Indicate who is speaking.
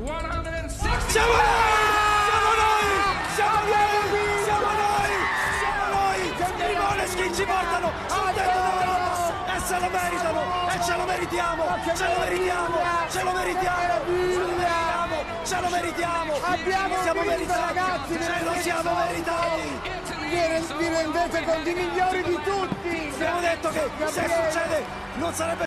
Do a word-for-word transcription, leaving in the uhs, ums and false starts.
Speaker 1: Siamo noi! Siamo noi! Siamo noi! Siamo noi! Siamo noi! I Måneskin ci portano sul tetto d'Europa e se lo meritano e ce lo meritiamo! Ce lo meritiamo! Ce lo meritiamo! Ce lo meritiamo! Ce lo meritiamo!
Speaker 2: Abbiamo
Speaker 1: siamo
Speaker 2: vinto,
Speaker 1: meritati!
Speaker 2: ragazzi!
Speaker 1: Ce lo siamo meritati!
Speaker 2: Vi rendete conto i migliori di tutti!
Speaker 1: Abbiamo detto che se succede non sarebbe